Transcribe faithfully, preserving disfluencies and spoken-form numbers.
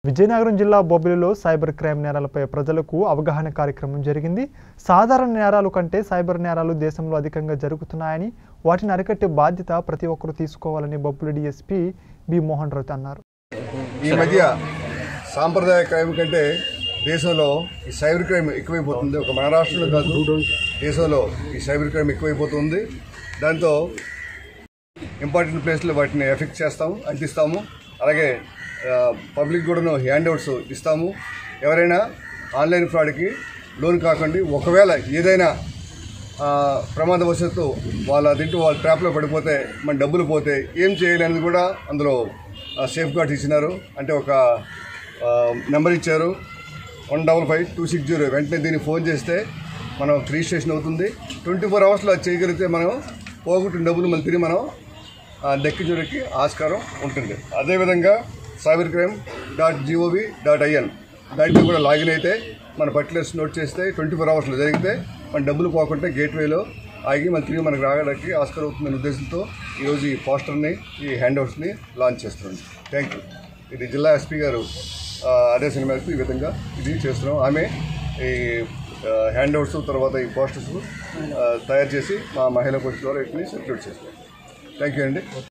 విజయనగరం జిల్లా బొబ్బిలిలో cyber crime నేరాలపై ప్రజలకు అవగాహన కార్యక్రమం జరిగింది. సాధారణ నేరాలు కంటే సైబర్ నేరాలు దేశంలో అధికంగా జరుగుతున్నాయని, వాటిని అరికట్టే బాధ్యత ప్రతి ఒక్కరూ తీసుకోవాలని బొబ్బిలి డీఎస్పీ బి మోహన్ రావు అన్నారు. ఈ మధ్య సాంప్రదాయ క్రైమ్ కంటే దేశంలో ఈ సైబర్ క్రైమ్ ఎక్కువైపోతుంది. ఒక మన రాష్ట్రంలో కాదు, దేశంలో ఈ సైబర్ క్రైమ్ ఎక్కువైపోతుంది. దాంతో ఇంపార్టెంట్ ప్లేస్లో వాటిని ఎఫెక్ట్ చేస్తాము, అంటిస్తాము. అలాగే పబ్లిక్ కూడాను హ్యాండ్ అవుట్స్ ఇస్తాము. ఎవరైనా ఆన్లైన్ ఫ్రాడ్కి లోన్ కాకండి. ఒకవేళ ఏదైనా ప్రమాదవశాత్తు వాళ్ళ తింటూ వాళ్ళ ట్రాప్లో పడిపోతే మన డబ్బులు పోతే ఏం చేయాలనేది కూడా అందులో సేఫ్ గార్డ్స్ ఇచ్చినారు. అంటే ఒక నెంబర్ ఇచ్చారు, one double five two six zero. వెంటనే దీన్ని ఫోన్ చేస్తే మనం రిజిస్ట్రేషన్ అవుతుంది. ట్వంటీ ఫోర్ అవర్స్లో అది చేయగలిగితే మనం పోగొట్టిన డబ్బులు మళ్ళీ తిరిగి మనం దక్కించడానికి ఆస్కారం ఉంటుంది. అదేవిధంగా cyber crime dot GOV dot IN దాంట్లో కూడా లాగిన్ అయితే మన పర్టికులర్స్ నోట్ చేస్తే ట్వంటీ ఫోర్ అవర్స్లో జరిగితే మన డబ్బులు పోకుంటే గేట్వేలో ఆగి మళ్ళీ తిరిగి మనకు రావడానికి ఆస్కారం అవుతుందనే ఉద్దేశంతో ఈరోజు ఈ పోస్టర్ని, ఈ హ్యాండ్ అవుట్స్ని లాంచ్ చేస్తున్నాం. Thank you. ఇది జిల్లా ఎస్పీ గారు ఆదేశం మేరకు ఈ విధంగా ఇది చేస్తున్నాం. ఆమె ఈ హ్యాండ్ అవుట్స్ తర్వాత ఈ పోస్టర్స్ తయారు చేసి మా మహిళా పోలీసు ద్వారా వీటిని సర్క్యులేట్ చేస్తున్నాం. థ్యాంక్ యూ అండి.